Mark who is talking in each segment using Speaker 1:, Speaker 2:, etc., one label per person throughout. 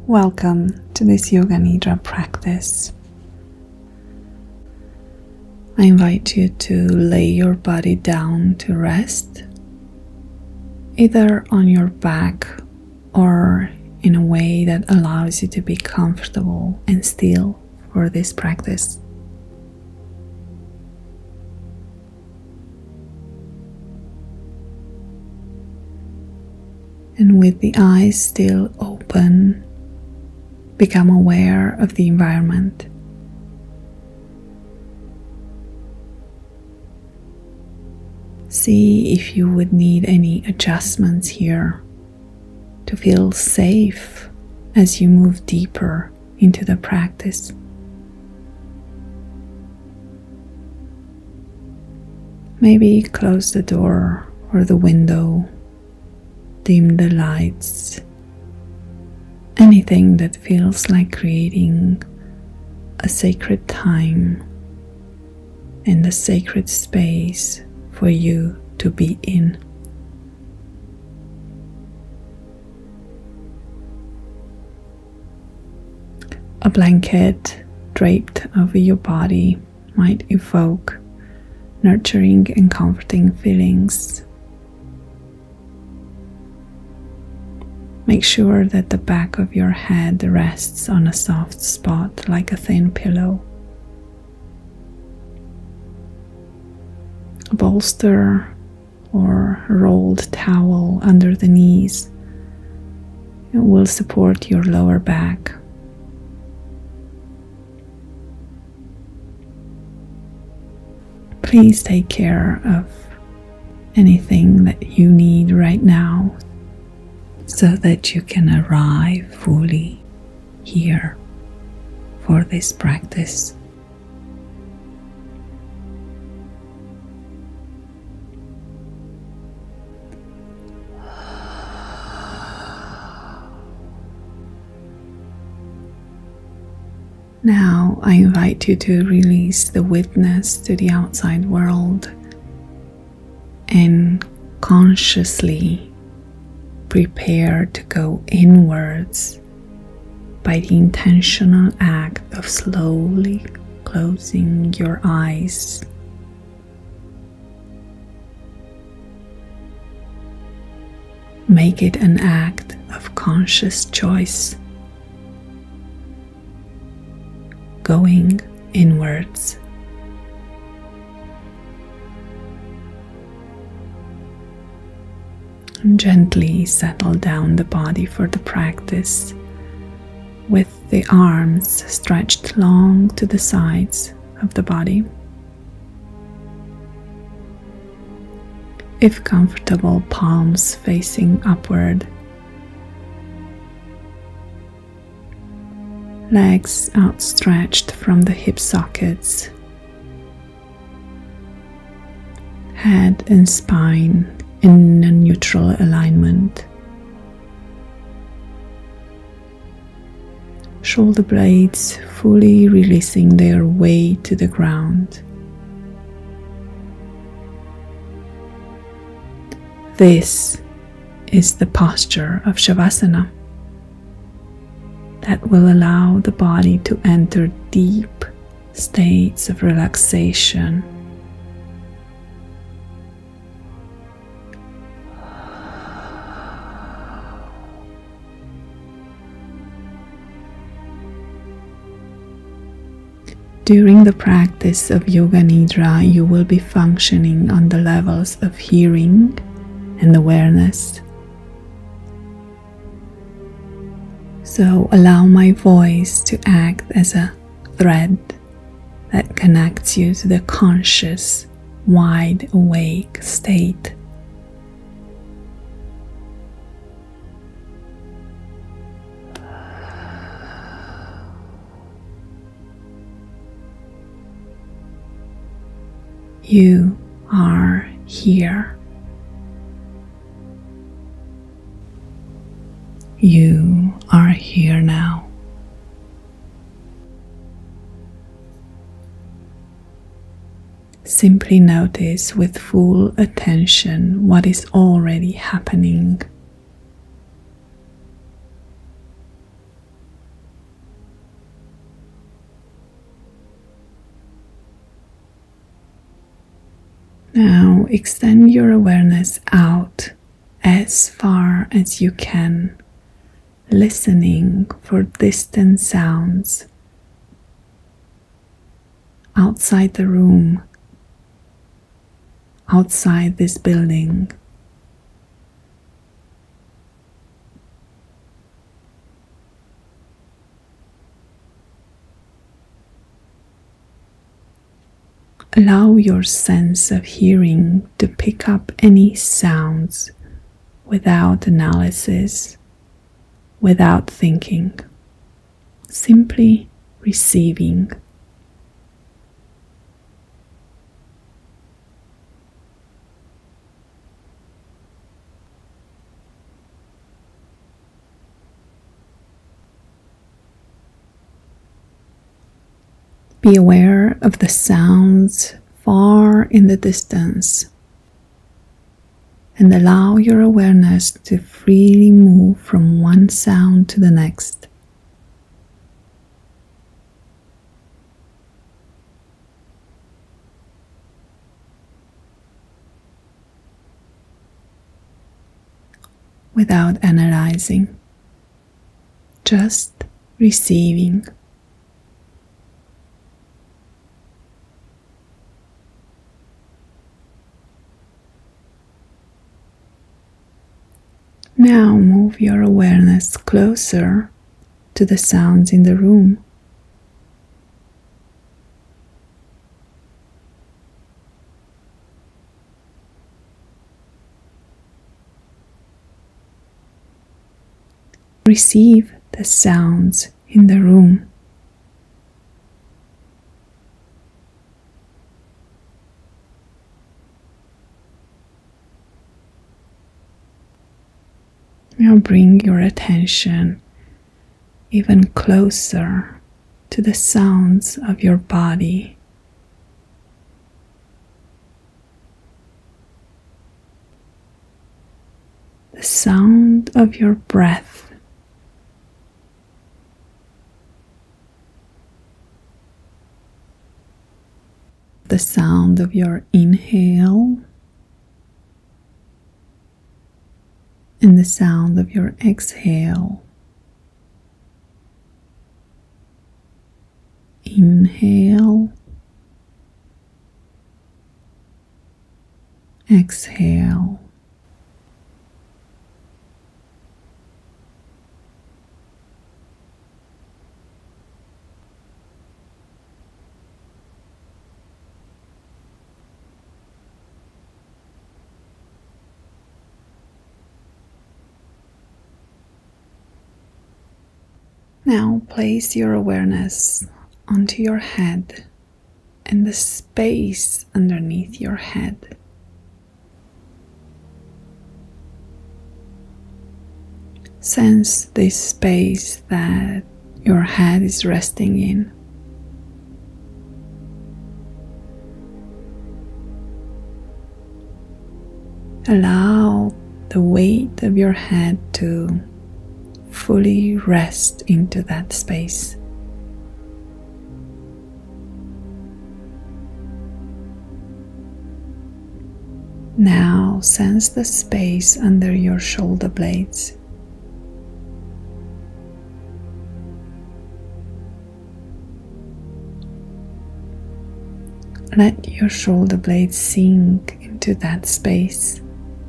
Speaker 1: Welcome to this Yoga Nidra practice. I invite you to lay your body down to rest, either on your back or in a way that allows you to be comfortable and still for this practice. And with the eyes still open, become aware of the environment. See if you would need any adjustments here to feel safe as you move deeper into the practice. Maybe close the door or the window, dim the lights. Anything that feels like creating a sacred time and a sacred space for you to be in. A blanket draped over your body might evoke nurturing and comforting feelings. Make sure that the back of your head rests on a soft spot like a thin pillow. A bolster or rolled towel under the knees will support your lower back. Please take care of anything that you need right now, so that you can arrive fully here for this practice. Now I invite you to release the witness to the outside world and consciously prepare to go inwards by the intentional act of slowly closing your eyes. Make it an act of conscious choice, going inwards. And gently settle down the body for the practice, with the arms stretched long to the sides of the body. If comfortable, palms facing upward. Legs outstretched from the hip sockets. Head and spine in a neutral alignment. Shoulder blades fully releasing their weight to the ground. This is the posture of Shavasana that will allow the body to enter deep states of relaxation. During the practice of Yoga Nidra, you will be functioning on the levels of hearing and awareness. So allow my voice to act as a thread that connects you to the conscious, wide awake state. You are here. You are here now. Simply notice with full attention what is already happening. Now extend your awareness out as far as you can, listening for distant sounds outside the room, outside this building. Allow your sense of hearing to pick up any sounds without analysis, without thinking, simply receiving. Be aware of the sounds far in the distance and allow your awareness to freely move from one sound to the next. Without analyzing, just receiving. Now move your awareness closer to the sounds in the room. Receive the sounds in the room. Now bring your attention even closer to the sounds of your body. The sound of your breath. The sound of your inhale and the sound of your exhale. Inhale, exhale. Now place your awareness onto your head and the space underneath your head. Sense this space that your head is resting in. Allow the weight of your head to fully rest into that space. Now sense the space under your shoulder blades. Let your shoulder blades sink into that space.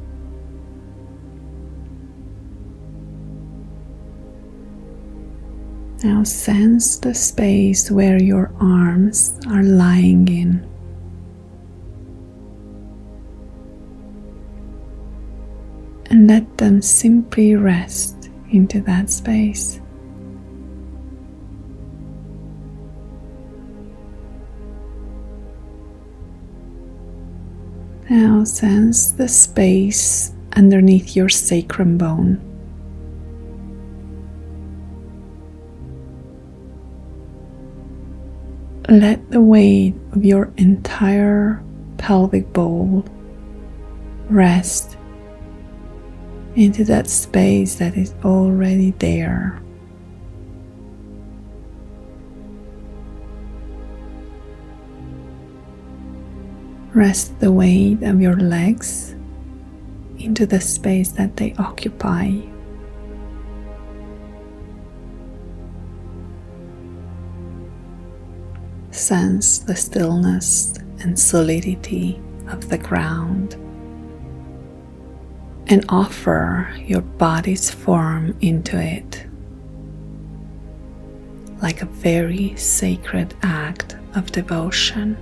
Speaker 1: Now sense the space where your arms are lying in. And let them simply rest into that space. Now sense the space underneath your sacrum bone. Let the weight of your entire pelvic bowl rest into that space that is already there. Rest the weight of your legs into the space that they occupy. Sense the stillness and solidity of the ground and offer your body's form into it, like a very sacred act of devotion.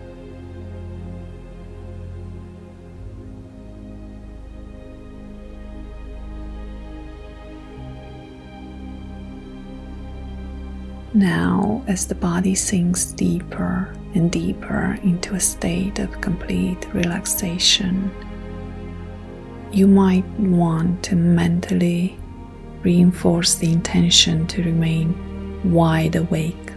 Speaker 1: Now, as the body sinks deeper and deeper into a state of complete relaxation, you might want to mentally reinforce the intention to remain wide awake.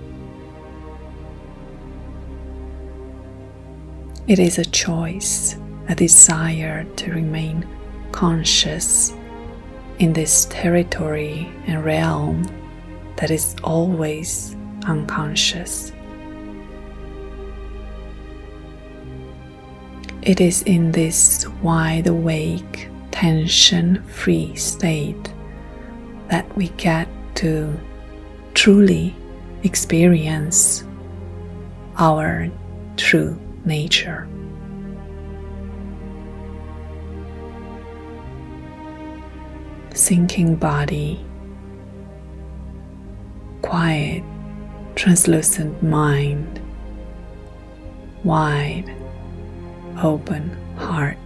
Speaker 1: It is a choice, a desire to remain conscious in this territory and realm that is always unconscious. It is in this wide awake, tension-free state that we get to truly experience our true nature. Sinking body, quiet, translucent mind, wide, open heart.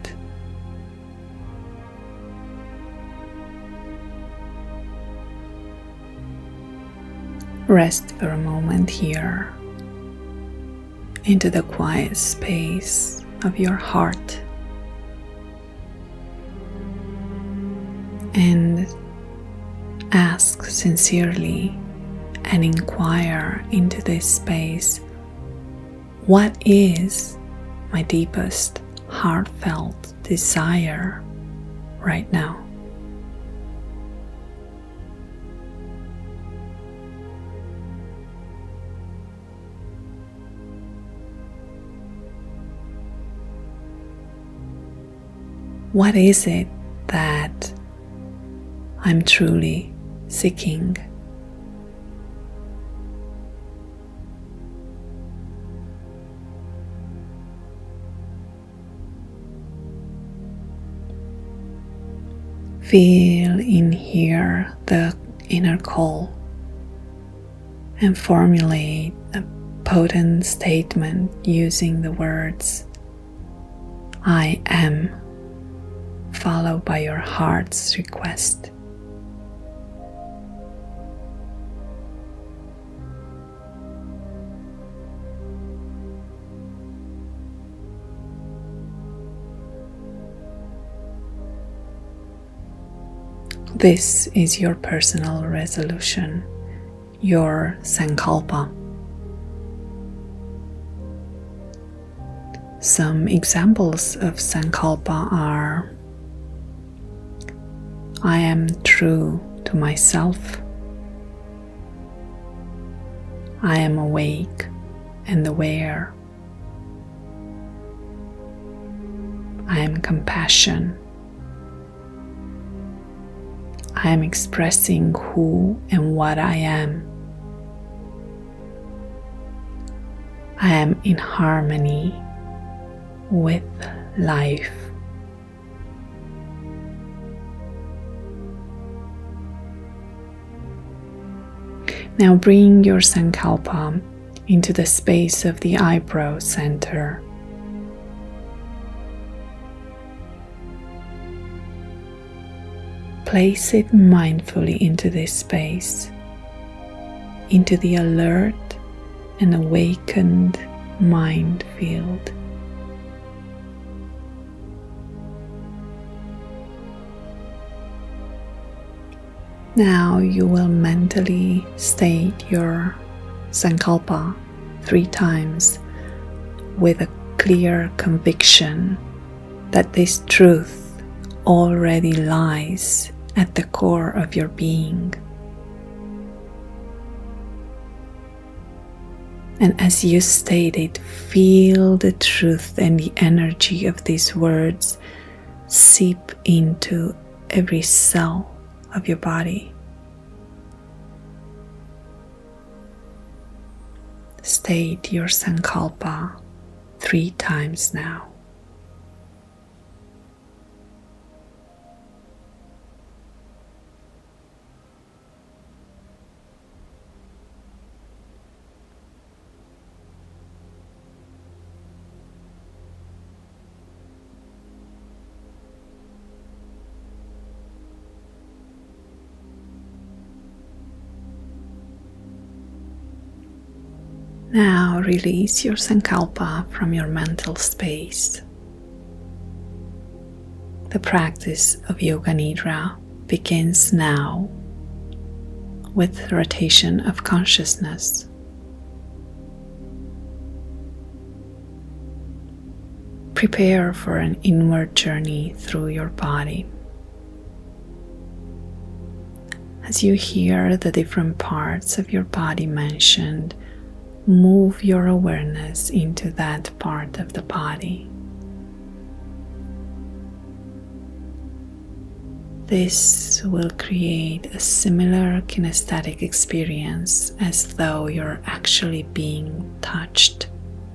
Speaker 1: Rest for a moment here into the quiet space of your heart and ask sincerely and inquire into this space, what is my deepest heartfelt desire right now? What is it that I'm truly seeking? Feel in here the inner call and formulate a potent statement using the words I am, followed by your heart's request. This is your personal resolution, your sankalpa. Some examples of sankalpa are: I am true to myself. I am awake and aware. I am compassion. I am expressing who and what I am. I am in harmony with life. Now bring your sankalpa into the space of the eyebrow center. Place it mindfully into this space, into the alert and awakened mind field. Now you will mentally state your sankalpa 3 times with a clear conviction that this truth already lies at the core of your being. And as you state it, feel the truth and the energy of these words seep into every cell of your body. State your sankalpa 3 times now. Now release your sankalpa from your mental space. The practice of Yoga Nidra begins now with rotation of consciousness. Prepare for an inward journey through your body. As you hear the different parts of your body mentioned, move your awareness into that part of the body. This will create a similar kinesthetic experience as though you're actually being touched.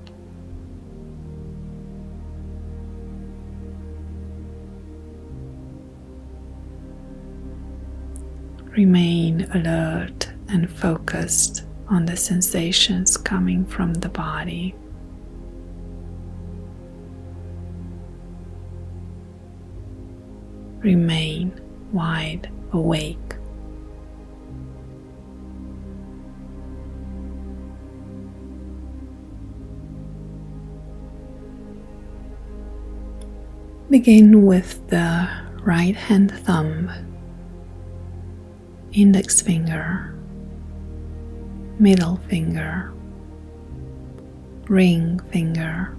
Speaker 1: Remain alert and focused on the sensations coming from the body. Remain wide awake. Begin with the right hand thumb, index finger, middle finger, ring finger,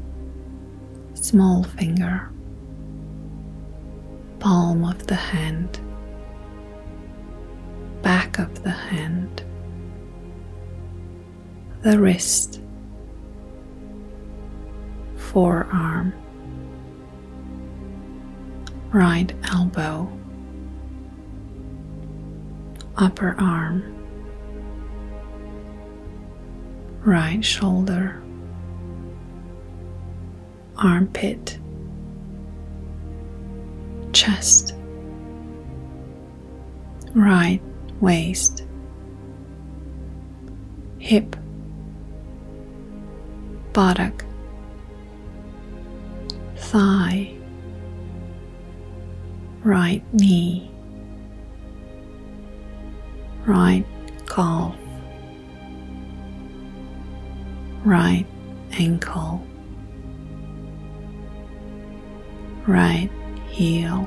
Speaker 1: small finger, palm of the hand, back of the hand, the wrist, forearm, right elbow, upper arm, right shoulder, armpit, chest, right waist, hip, buttock, thigh, right knee, right calf, right ankle, right heel,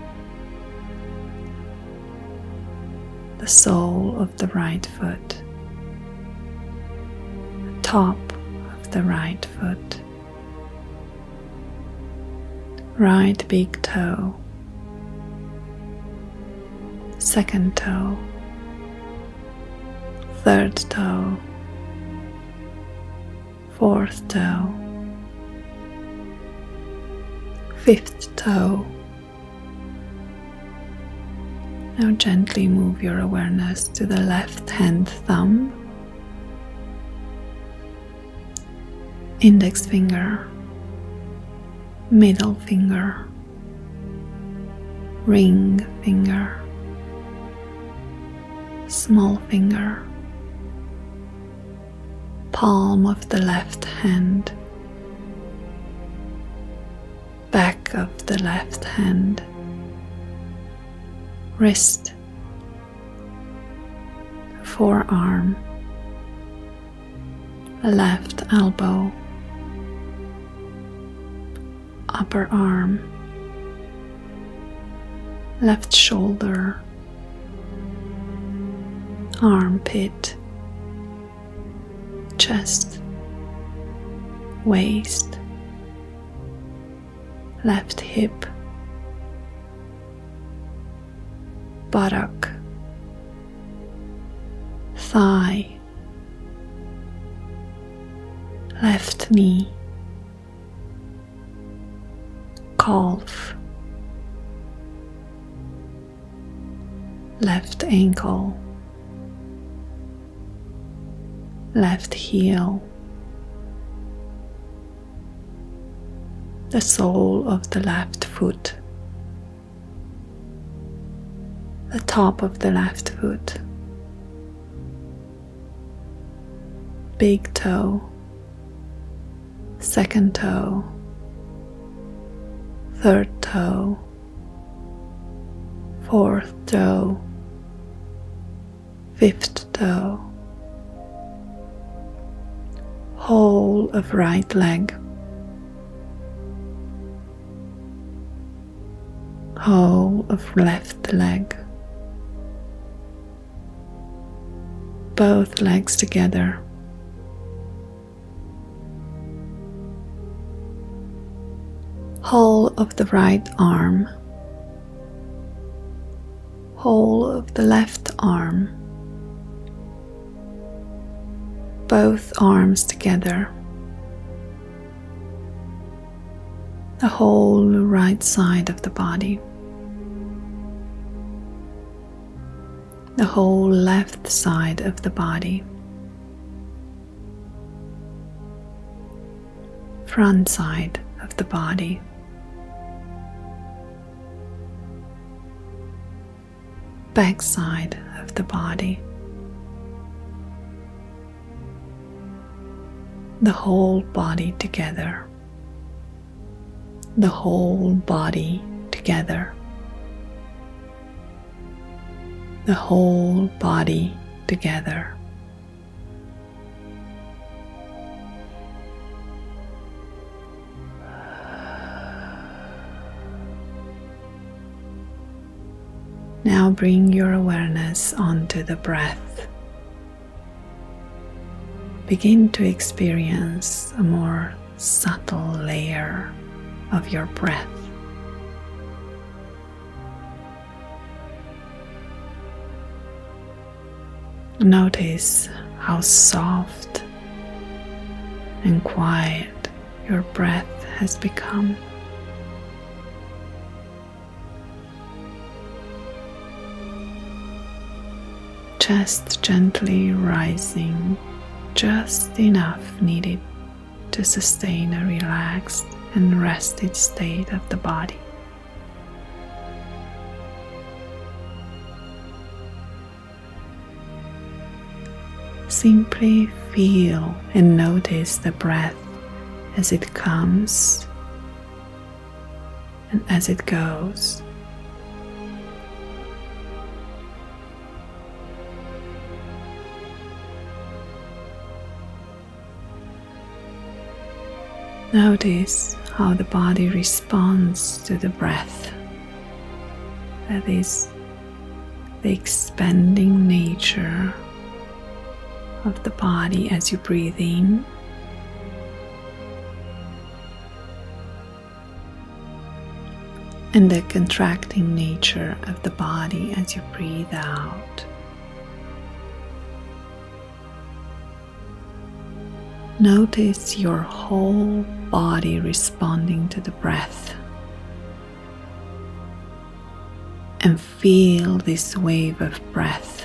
Speaker 1: the sole of the right foot, the top of the right foot, right big toe, second toe, third toe, fourth toe, fifth toe. Now gently move your awareness to the left hand thumb, index finger, middle finger, ring finger, small finger, palm of the left hand, back of the left hand, wrist, forearm, left elbow, upper arm, left shoulder, armpit, chest, waist, left hip, buttock, thigh, left knee, calf, left ankle, left heel, the sole of the left foot, the top of the left foot, big toe, second toe, third toe, fourth toe, fifth toe, whole of right leg, whole of left leg, both legs together, whole of the right arm, whole of the left arm, both arms together, the whole right side of the body, the whole left side of the body, front side of the body, back side of the body, the whole body together, the whole body together, the whole body together. Now bring your awareness onto the breath. Begin to experience a more subtle layer of your breath. Notice how soft and quiet your breath has become. Chest gently rising, just enough needed to sustain a relaxed and rested state of the body. Simply feel and notice the breath as it comes and as it goes. Notice how the body responds to the breath. That is the expanding nature of the body as you breathe in, and the contracting nature of the body as you breathe out. Notice your whole body responding to the breath, and feel this wave of breath.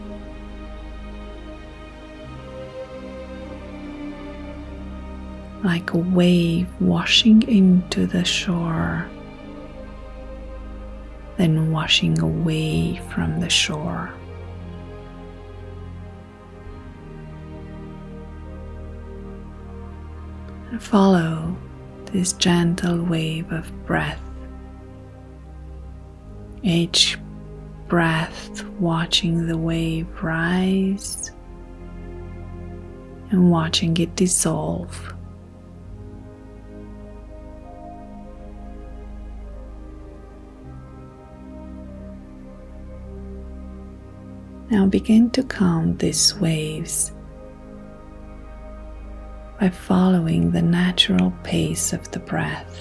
Speaker 1: Like a wave washing into the shore, then washing away from the shore. And follow this gentle wave of breath. Each breath watching the wave rise and watching it dissolve. Now begin to count these waves by following the natural pace of the breath.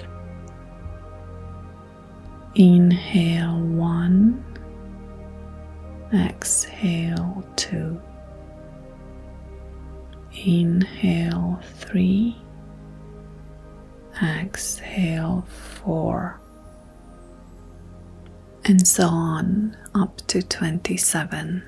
Speaker 1: Inhale 1, exhale 2. Inhale 3, exhale 4, and so on up to 27.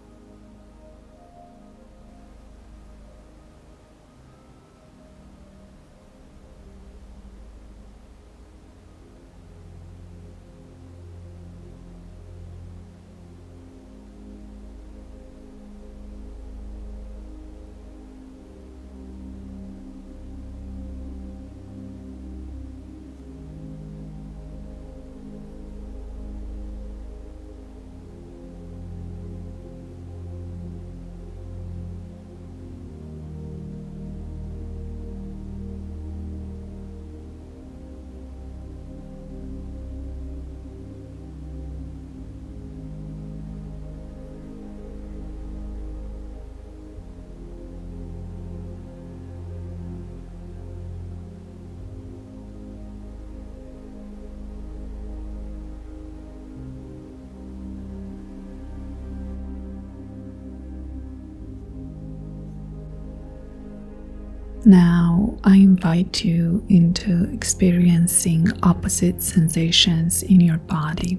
Speaker 1: Now I invite you into experiencing opposite sensations in your body.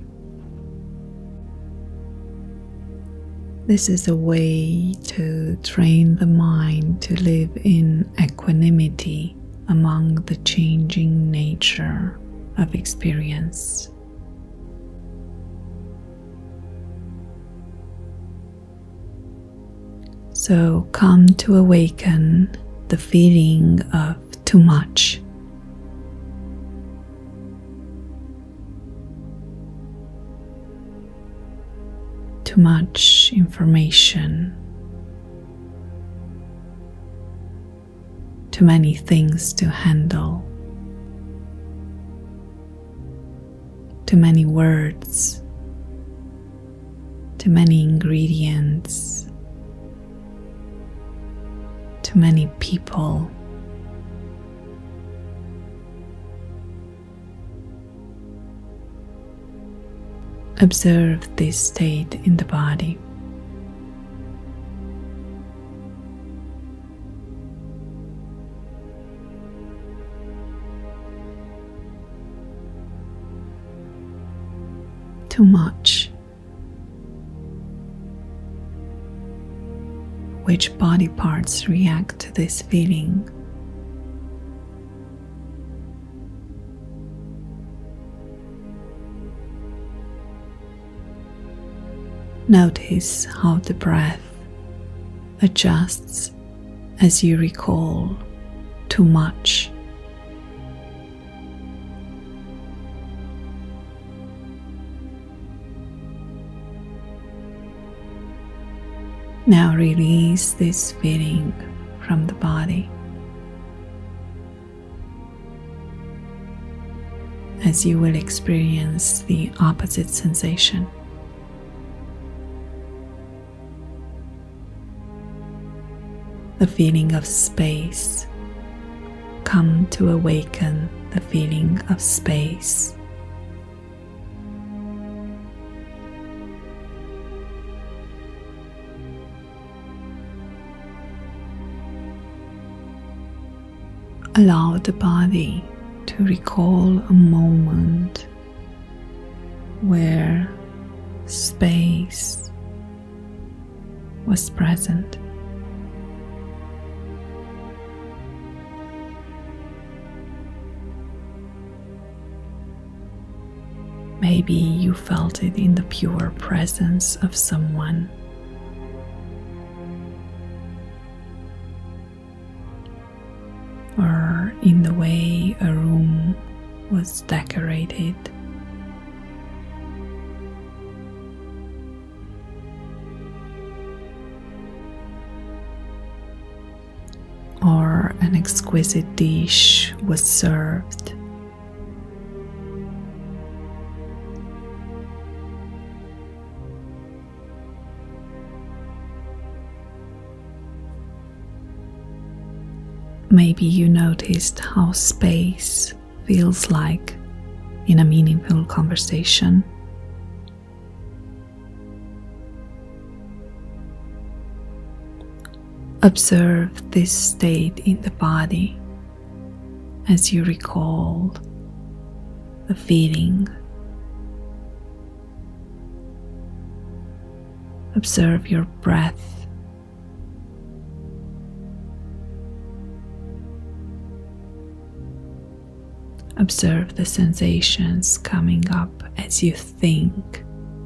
Speaker 1: This is a way to train the mind to live in equanimity among the changing nature of experience. So come to awaken the feeling of too much. Too much information. Too many things to handle. Too many words. Too many ingredients. Too many people. Observe this state in the body. Too much. Which body parts react to this feeling? Notice how the breath adjusts as you recall too much. Now release this feeling from the body as you will experience the opposite sensation. The feeling of space. Come to awaken the feeling of space. Allow the body to recall a moment where space was present. Maybe you felt it in the pure presence of someone. Or in the way a room was decorated. Or an exquisite dish was served. Maybe you noticed how space feels like in a meaningful conversation. Observe this state in the body as you recall the feeling. Observe your breath. Observe the sensations coming up as you think,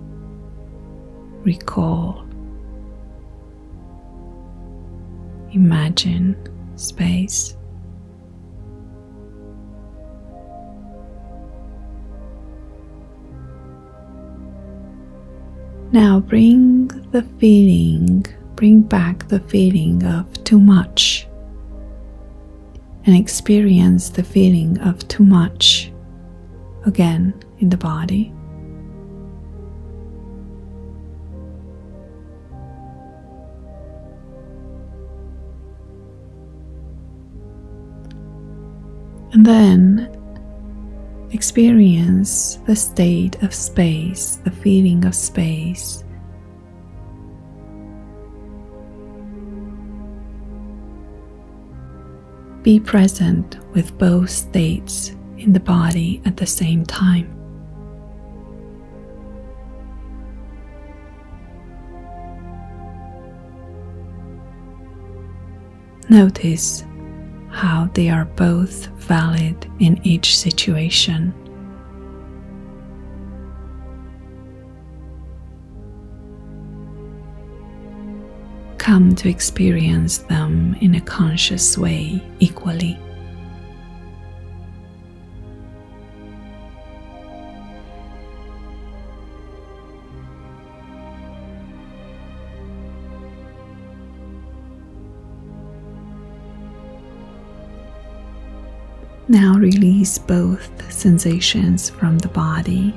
Speaker 1: recall, imagine space. Now bring back the feeling of too much, and experience the feeling of too much again in the body. And then experience the state of space, the feeling of space. Be present with both states in the body at the same time. Notice how they are both valid in each situation. Come to experience them in a conscious way equally. Now release both sensations from the body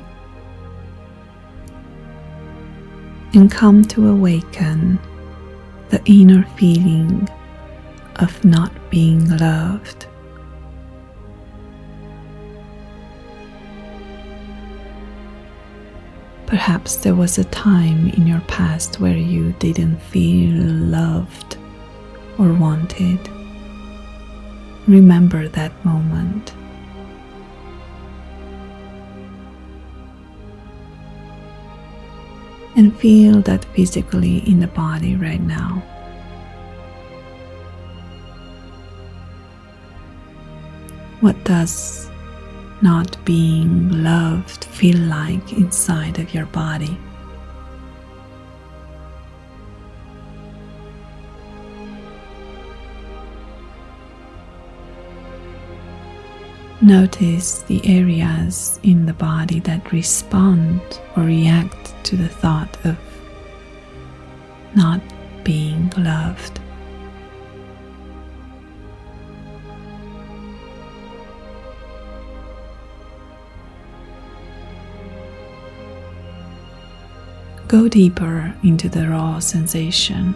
Speaker 1: and come to awaken the inner feeling of not being loved. Perhaps there was a time in your past where you didn't feel loved or wanted. Remember that moment. And feel that physically in the body right now. What does not being loved feel like inside of your body? Notice the areas in the body that respond or react to the thought of not being loved. Go deeper into the raw sensation.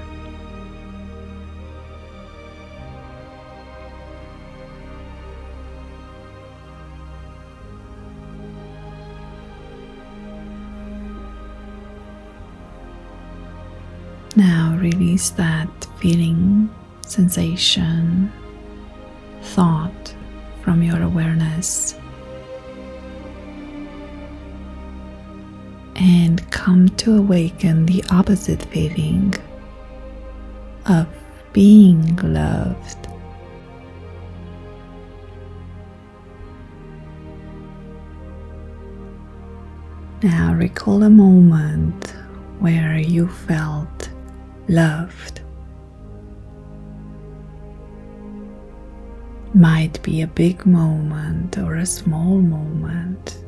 Speaker 1: Now release that feeling, sensation, thought from your awareness and come to awaken the opposite feeling of being loved. Now recall a moment where you felt loved. Might be a big moment or a small moment,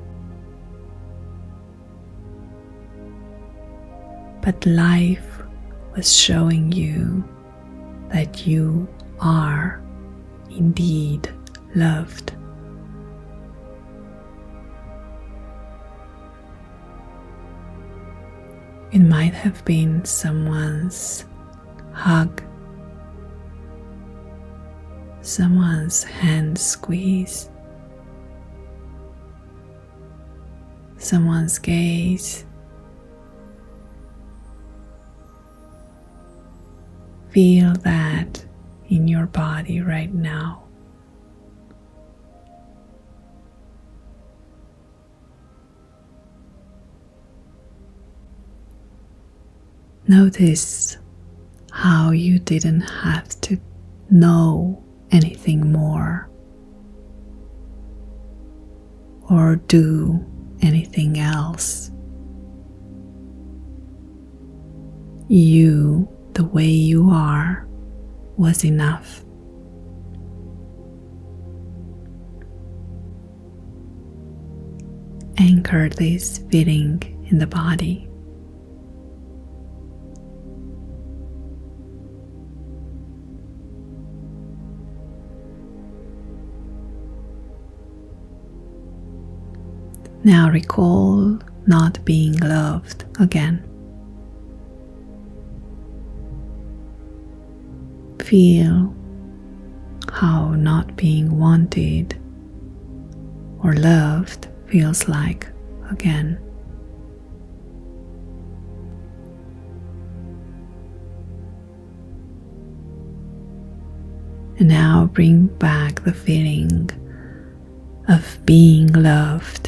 Speaker 1: but life was showing you that you are indeed loved. It might have been someone's hug, someone's hand squeeze, someone's gaze. Feel that in your body right now. Notice how you didn't have to know anything more or do anything else. You, the way you are, was enough. Anchor this feeling in the body. Now recall not being loved again. Feel how not being wanted or loved feels like again. And now bring back the feeling of being loved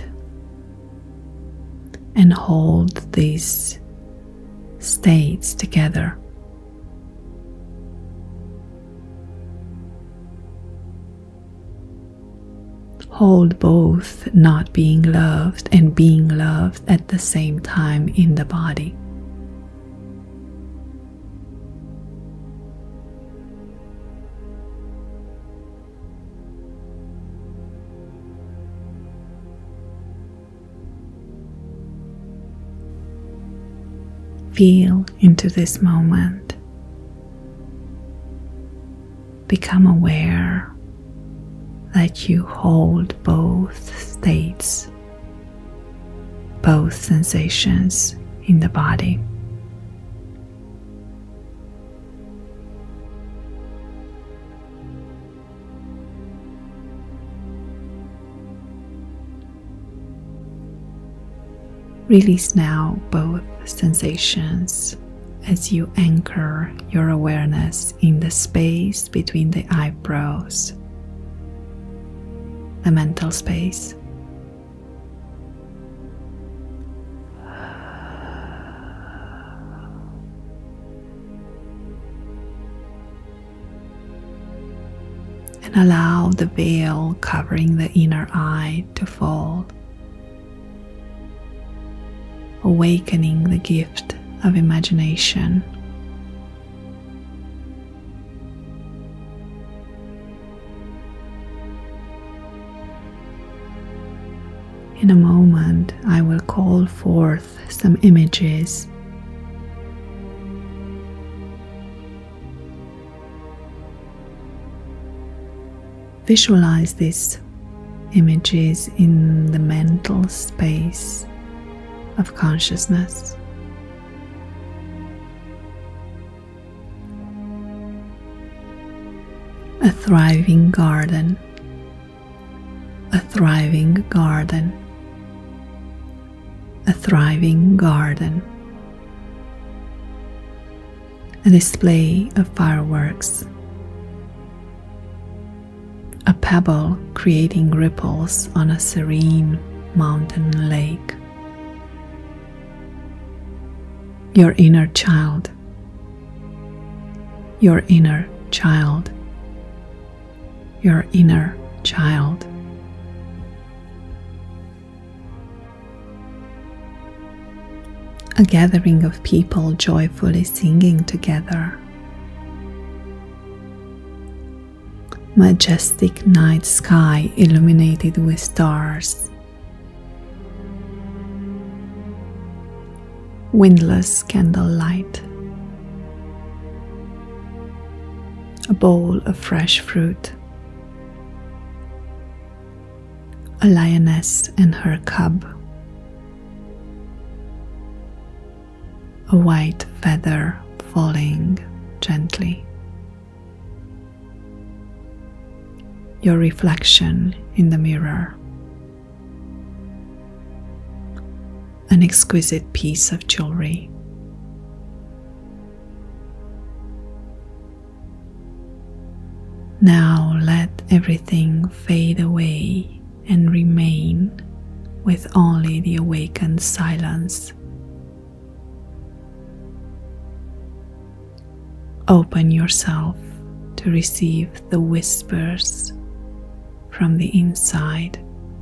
Speaker 1: and hold these states together. Hold both not being loved and being loved at the same time in the body. Feel into this moment. Become aware that you hold both states, both sensations in the body. Release now both sensations as you anchor your awareness in the space between the eyebrows, the mental space. And allow the veil covering the inner eye to fall, awakening the gift of imagination. In a moment, I will call forth some images. Visualize these images in the mental space of consciousness. A thriving garden, a thriving garden, a thriving garden, a display of fireworks, a pebble creating ripples on a serene mountain lake. Your inner child, your inner child, your inner child. A gathering of people joyfully singing together. Majestic night sky illuminated with stars. Windless candlelight. A bowl of fresh fruit. A lioness and her cub. A white feather falling gently. Your reflection in the mirror. An exquisite piece of jewelry. Now let everything fade away and remain with only the awakened silence. Open yourself to receive the whispers from the inside.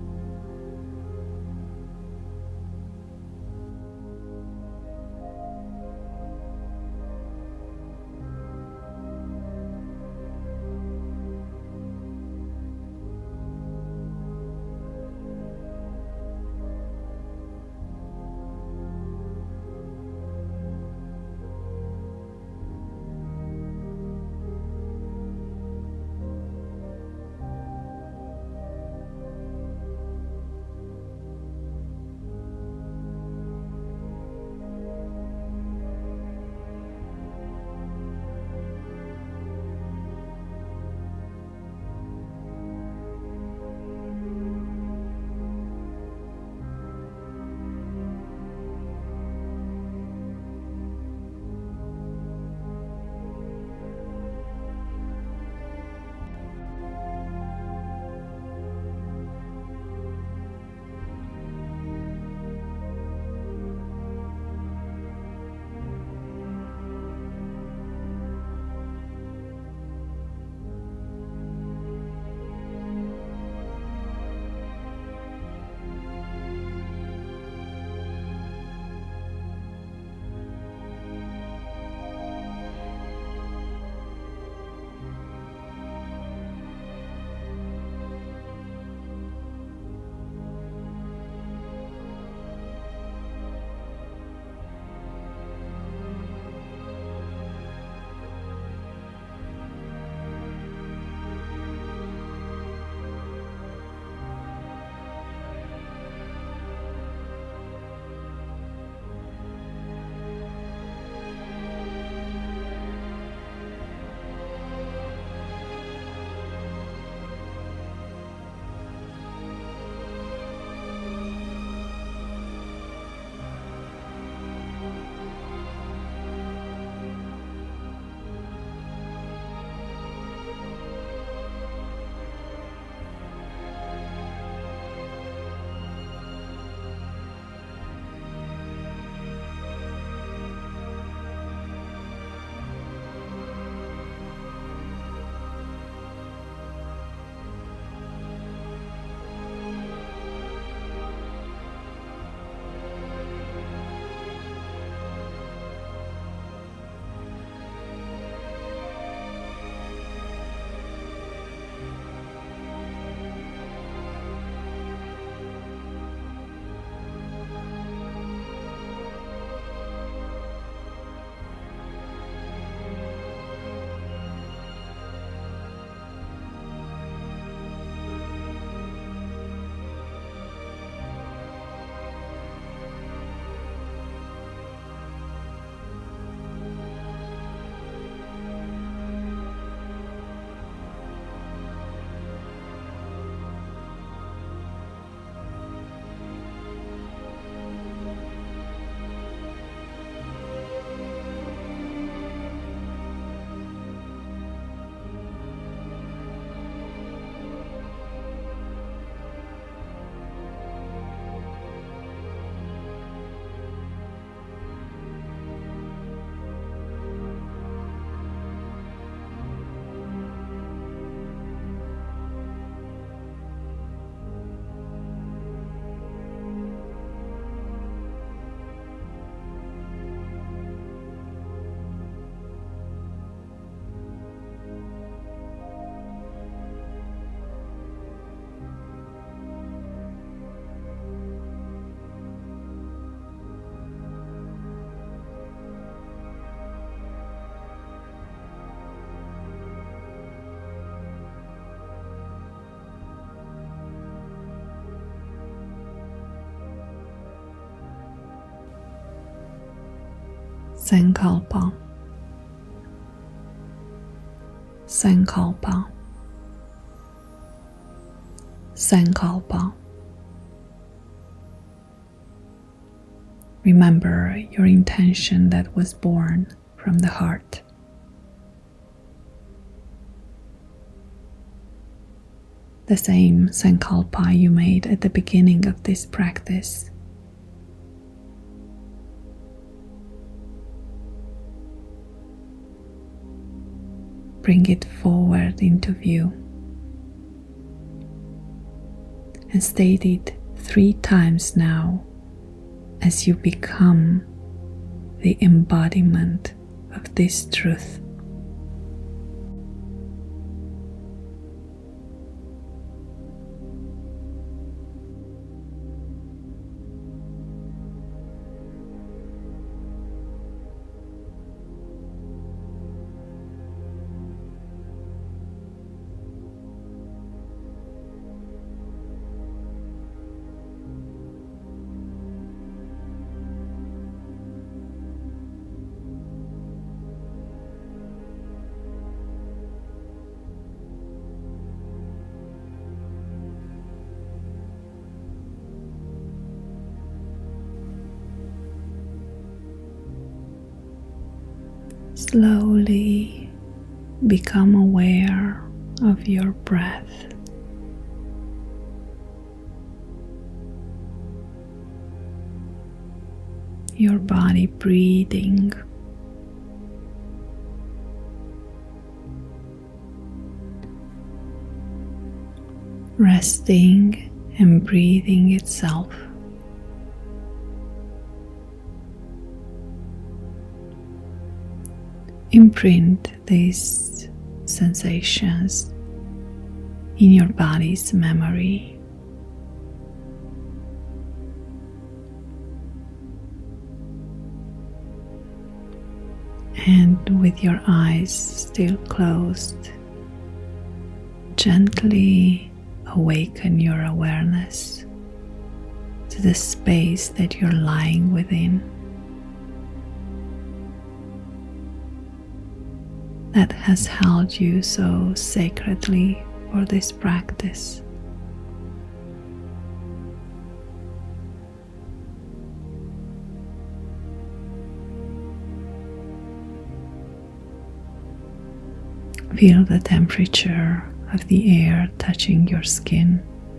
Speaker 1: Sankalpa, Sankalpa, Sankalpa. Remember your intention that was born from the heart. the same sankalpa you made at the beginning of this practice. Bring it forward into view and state it 3 times now as you become the embodiment of this truth. Slowly become aware of your breath. Your body breathing. Resting and breathing itself. Imprint these sensations in your body's memory. And with your eyes still closed, gently awaken your awareness to the space that you're lying within, that has held you so sacredly for this practice. Feel the temperature of the air touching your skin.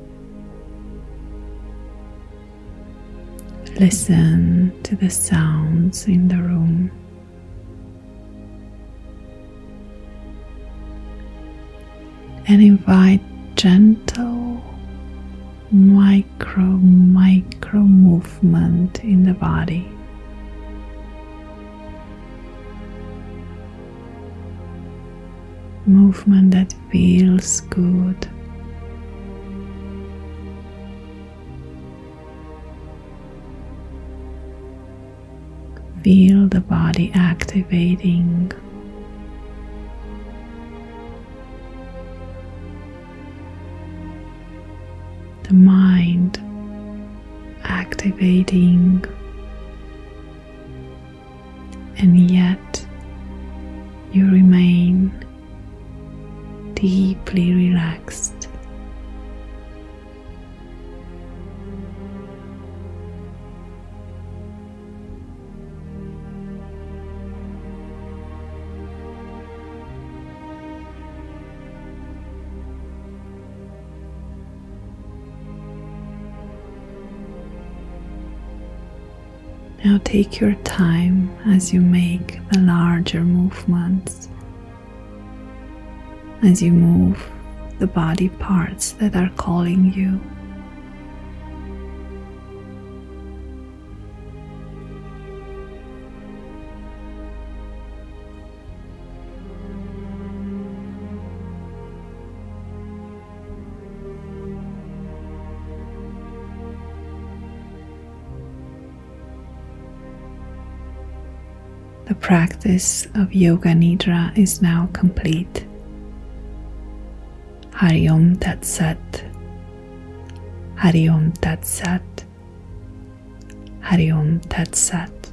Speaker 1: Listen to the sounds in the room. And invite gentle micro movement in the body. Movement that feels good. Feel the body activating. The mind activating, and yet you remain deeply relaxed. Now take your time as you make the larger movements, as you move the body parts that are calling you. The practice of Yoga Nidra is now complete. Hari Om Tat Sat. Hari Om Tat Sat. Hari Om Tat Sat.